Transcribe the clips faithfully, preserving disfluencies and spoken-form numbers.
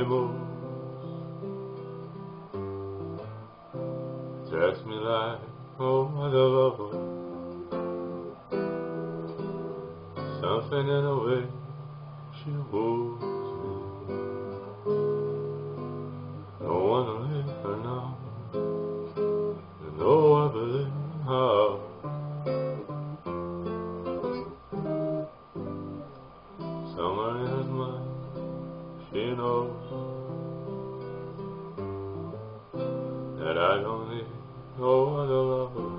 most. Text me like, oh my love. Something in the way she holds me. Don't wanna leave her now. You know I believe in her. Somewhere in his mind, she knows that I don't need no other lover.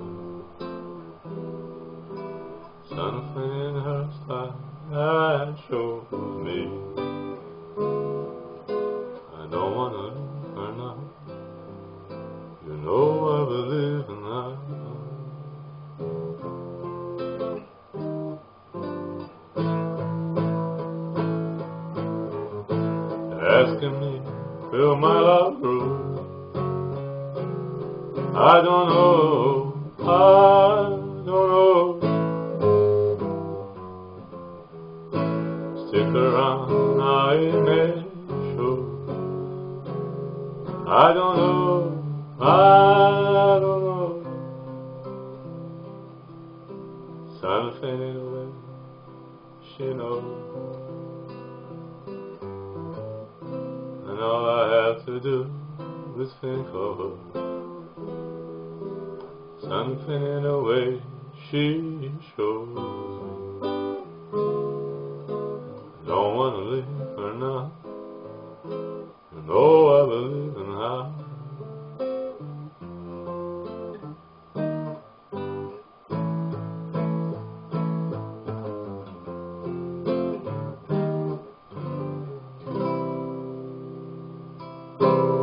Something in her style that shows me I don't wanna leave her now. You know I believe in that. Asking me, will my love grow? I don't know, I don't know. Stick around, I may show. I don't know, I don't know. Something in the way she knows. And all I have to do is think of her. Something in the way she shows me. Don't wanna leave her now. You know I believe in her. Thank you.